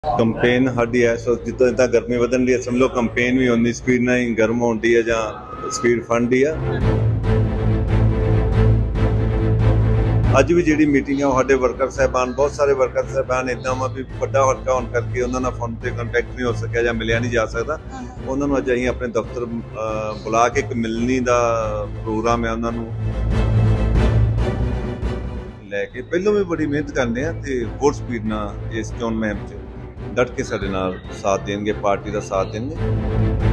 Campaign ਸਾਡੀ ਇਸ ਵਕਤ ਜਿੱਦਾਂ ਜਿੱਦਾਂ ਗਰਮੀ ਵਧਣ ਦੀ ਹੈ, ਸਮਝ ਲਓ ਕੰਪੇਨ ਵੀ ਉਨੀ ਸਪੀਡ ਨਾਲ ਹੀ ਗਰਮ ਹੁੰਦੀ ਹੈ ਜਾਂ ਸਪੀਡ ਫੜਦੀ ਆ। ਅੱਜ ਵੀ ਜਿਹੜੀ ਮੀਟਿੰਗ ਆ ਉਹ ਸਾਡੇ ਵਰਕਰ ਸਾਹਿਬਾਨ, ਬਹੁਤ ਸਾਰੇ ਵਰਕਰ ਸਾਹਿਬਾਨ ਇੱਦਾਂ ਵਾ ਵੀ ਵੱਡਾ ਹਲਕਾ ਹੋਣ ਕਰਕੇ ਉਹਨਾਂ ਨਾਲ ਫੋਨ ਤੇ ਕੰਟੈਕਟ ਨਹੀਂ ਹੋ ਸਕਿਆ ਜਾਂ ਮਿਲਿਆ ਨਹੀਂ ਜਾ ਸਕਦਾ। ਉਹਨਾਂ ਨੂੰ ਅੱਜ ਅਸੀਂ ਆਪਣੇ ਦਫ਼ਤਰ ਬੁਲਾ ਕੇ ਇੱਕ ਮਿਲਣੀ ਦਾ ਪ੍ਰੋਗਰਾਮ ਹੈ ਉਹਨਾਂ ਨੂੰ ਲੈ ਕੇ ਪਹਿਲੋਂ ਵੀ ਬੜੀ ਮਿਹਨਤ ਕਰਦੇ ਆ ਤੇ ਹੋਰ ਸਪੀਡ ਨਾਲ ਇਸ ਚੋਣ ਮੁਹਿੰਮ 'ਚ ਡਟ ਕੇ ਸਾਡੇ ਨਾਲ ਸਾਥ ਦੇਣਗੇ, ਪਾਰਟੀ ਦਾ ਸਾਥ ਦੇਣਗੇ।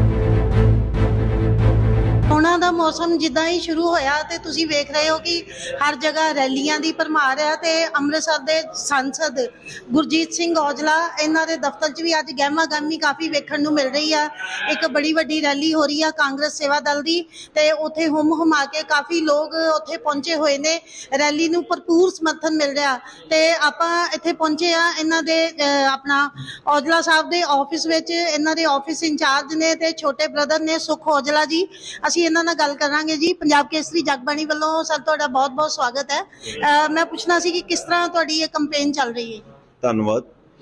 ਚੋਣਾਂ ਦਾ ਮੌਸਮ ਜਿੱਦਾਂ ਹੀ ਸ਼ੁਰੂ ਹੋਇਆ ਤੇ ਤੁਸੀਂ ਵੇਖ ਰਹੇ ਹੋ ਕਿ ਹਰ ਜਗ੍ਹਾ ਰੈਲੀਆਂ ਦੀ ਭਰਮਾਰ ਹੈ ਤੇ ਅੰਮ੍ਰਿਤਸਰ ਦੇ ਸੰਸਦ ਗੁਰਜੀਤ ਸਿੰਘ ਔਜਲਾ ਇਹਨਾਂ ਦੇ ਦਫ਼ਤਰ 'ਚ ਵੀ ਅੱਜ ਗਹਿਮਾ ਗਹਿਮੀ ਕਾਫੀ ਵੇਖਣ ਨੂੰ ਮਿਲ ਰਹੀ ਆ। ਇੱਕ ਬੜੀ ਵੱਡੀ ਰੈਲੀ ਹੋ ਰਹੀ ਆ ਕਾਂਗਰਸ ਸੇਵਾ ਦਲ ਦੀ ਤੇ ਉੱਥੇ ਹੁਮਾ ਕੇ ਕਾਫੀ ਲੋਕ ਉੱਥੇ ਪਹੁੰਚੇ ਹੋਏ ਨੇ। ਰੈਲੀ ਨੂੰ ਭਰਪੂਰ ਸਮਰਥਨ ਮਿਲ ਰਿਹਾ ਤੇ ਆਪਾਂ ਇੱਥੇ ਪਹੁੰਚੇ ਆ ਇਹਨਾਂ ਦੇ ਆਪਣਾ ਔਜਲਾ ਸਾਹਿਬ ਦੇ ਆਫਿਸ ਵਿੱਚ। ਇਹਨਾਂ ਦੇ ਆਫਿਸ ਇੰਚਾਰਜ ਨੇ ਤੇ ਛੋਟੇ ਬ੍ਰਦਰ ਨੇ ਸੁਖ ਔਜਲਾ ਜੀ। ਅਸੀਂ ਇਹਨਾਂ ਨਾਲ ਗੱਲ ਕਰਾਂਗੇ ਜੀ। ਪੰਜਾਬ ਕੇਸਰੀ ਜਗਬਾਣੀ ਵੱਲੋਂ ਸਰ ਤੁਹਾਡਾ ਬਹੁਤ ਬਹੁਤ ਸਵਾਗਤ ਹੈ। ਮੈਂ ਪੁੱਛਣਾ ਸੀ ਕਿ ਕਿਸ ਤਰ੍ਹਾਂ ਤੁਹਾਡੀ ਇਹ ਕੰਪੇਨ ਚੱਲ ਰਹੀ ਹੈ? ਧੰਨਵਾਦ।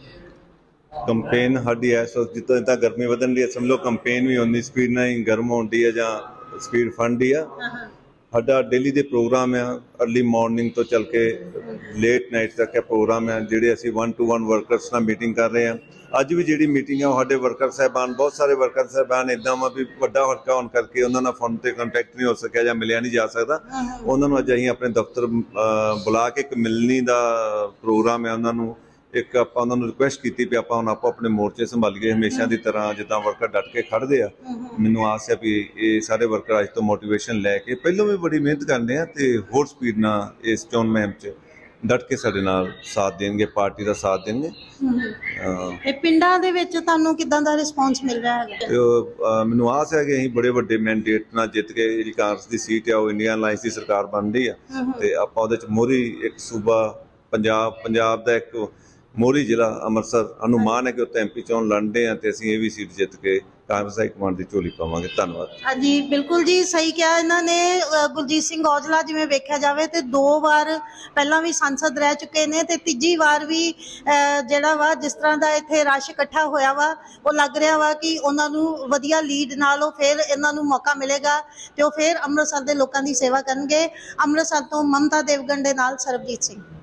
ਕੰਪੇਨ ਸਾਡੀ ਇਸ ਵਕਤ ਜਿੱਦਾਂ ਜਿੱਦਾਂ ਗਰਮੀ ਵਧਣ ਦੀ ਹੈ, ਸਮਝ ਲਓ ਕੰਪੇਨ ਵੀ ਉਨੀ ਸਪੀਡ ਨਾਲ ਹੀ ਗਰਮ ਹੁੰਦੀ ਹੈ ਜਾਂ ਸਪੀਡ ਫੜਦੀ ਆ। ਸਾਡਾ ਡੇਲੀ ਦੇ ਪ੍ਰੋਗਰਾਮ ਆ, ਅਰਲੀ ਮਾਰਨਿੰਗ ਤੋਂ ਚੱਲ ਕੇ ਲੇਟ ਨਾਈਟ ਤੱਕ ਇਹ ਪ੍ਰੋਗਰਾਮ ਹੈ ਜਿਹੜੇ ਅਸੀਂ 1-to-1 ਵਰਕਰਸ ਨਾਲ ਮੀਟਿੰਗ ਕਰ ਰਹੇ ਹਾਂ। ਅੱਜ ਵੀ ਜਿਹੜੀ ਮੀਟਿੰਗ ਆ ਉਹ ਸਾਡੇ ਵਰਕਰ ਸਾਹਿਬਾਨ, ਬਹੁਤ ਸਾਰੇ ਵਰਕਰ ਸਾਹਿਬਾਨ ਇੱਦਾਂ ਵਾ ਵੀ ਵੱਡਾ ਹਲਕਾ ਹੋਣ ਕਰਕੇ ਉਹਨਾਂ ਨਾਲ ਫੋਨ ਤੇ ਕੰਟੈਕਟ ਨਹੀਂ ਹੋ ਸਕਿਆ ਜਾਂ ਮਿਲਿਆ ਨਹੀਂ ਜਾ ਸਕਦਾ। ਉਹਨਾਂ ਨੂੰ ਅੱਜ ਅਸੀਂ ਆਪਣੇ ਦਫ਼ਤਰ ਬੁਲਾ ਕੇ ਇੱਕ ਮਿਲਣੀ ਦਾ ਪ੍ਰੋਗਰਾਮ ਹੈ ਉਹਨਾਂ ਨੂੰ ਇੱਕ ਆਪਾਂ ਉਹਨਾਂ ਨੂੰ ਰਿਕੁਐਸਟ ਕੀਤੀ ਵੀ ਆਪਾਂ ਹੁਣ ਆਪਣੇ ਮੋਰਚੇ ਸੰਭਾਲੀਏ ਹਮੇਸ਼ਾ ਦੀ ਤਰ੍ਹਾਂ ਜਿੱਦਾਂ ਵਰਕਰ ਡਟ ਕੇ ਖੜ੍ਹਦੇ ਆ। ਮੈਨੂੰ ਆਸ ਹੈ ਵੀ ਇਹ ਸਾਰੇ ਵਰਕਰ ਅੱਜ ਤੋਂ ਮੋਟੀਵੇਸ਼ਨ ਲੈ ਕੇ ਪਹਿਲੋਂ ਵੀ ਬੜੀ ਮਿਹਨਤ ਕਰਦੇ ਆ ਤੇ ਹੋਰ ਸਪੀਡ ਨਾਲ ਇਸ ਚੋਣ ਮੁਹਿੰਮ 'ਚ ਡਟ ਕੇ ਸਾਡੇ ਨਾਲ ਸਾਥ ਦੇਣਗੇ, ਪਾਰਟੀ ਦਾ ਸਾਥ ਦੇਣਗੇ। ਇਹ ਪਿੰਡਾਂ ਦੇ ਵਿੱਚ ਤੁਹਾਨੂੰ ਕਿੱਦਾਂ ਦਾ ਰਿਸਪੌਂਸ ਮਿਲ ਰਿਹਾ ਹੈ? ਮੈਨੂੰ ਆਸ ਹੈ ਕਿ ਅਸੀਂ ਬੜੇ ਵੱਡੇ ਮੈਂਡੇਟ ਨਾਲ ਜਿੱਤ ਕੇ ਜਿਹੜੀ ਕਾਂਗਰਸ ਦੀ ਸੀਟ ਆ ਉਹ ਇੰਡੀਅਨ ਅਲਾਇੰਸ ਦੀ ਸਰਕਾਰ ਬਣ ਰਹੀ ਆ ਤੇ ਆਪਾਂ ਉਹਦੇ 'ਚ ਮੋਹਰੀ ਇੱਕ ਸੂਬਾ ਪੰਜਾਬ ਦਾ ਇੱਕ ਮੋਹਰੀ ਜ਼ਿਲ੍ਹਾ ਅੰਮ੍ਰਿਤਸਰ ਅਨੁਮਾਨ ਹੈ ਕਿ ਉੱਥੇ MP ਚੋਣ ਲੜਦੇ ਆ ਤੇ ਅਸੀਂ ਇਹ ਵੀ ਸੀਟ ਜਿੱਤ ਕੇ ਕਾਂਗਰਸ ਹਾਈ ਕਮਾਂਡ ਦੀ ਝੋਲੀ ਪਾਵਾਂਗੇ। ਧੰਨਵਾਦ। ਹਾਂਜੀ ਬਿਲਕੁਲ ਜੀ, ਸਹੀ ਕਿਹਾ ਇਹਨਾਂ ਨੇ। ਗੁਰਜੀਤ ਸਿੰਘ ਔਜਲਾ ਜਿਵੇਂ ਵੇਖਿਆ ਜਾਵੇ ਤੇ 2 ਵਾਰ ਪਹਿਲਾਂ ਵੀ ਸੰਸਦ ਰਹਿ ਚੁੱਕੇ ਨੇ ਤੇ ਤੀਜੀ ਵਾਰ ਵੀ ਜਿਹੜਾ ਵਾ ਜਿਸ ਤਰ੍ਹਾਂ ਦਾ ਇੱਥੇ ਰਸ਼ ਇਕੱਠਾ ਹੋਇਆ ਵਾ ਉਹ ਲੱਗ ਰਿਹਾ ਵਾ ਕਿ ਉਹਨਾਂ ਨੂੰ ਵਧੀਆ ਲੀਡ ਨਾਲ ਉਹ ਫਿਰ ਇਹਨਾਂ ਨੂੰ ਮੌਕਾ ਮਿਲੇਗਾ ਤੇ ਉਹ ਫਿਰ ਅੰਮ੍ਰਿਤਸਰ ਦੇ ਲੋਕਾਂ ਦੀ ਸੇਵਾ ਕਰਨਗੇ। ਅੰਮ੍ਰਿਤਸਰ ਤੋਂ ਮਮਤਾ ਦੇਵਗਨ ਦੇ ਨਾਲ ਸਰਬਜੀਤ ਸਿੰਘ।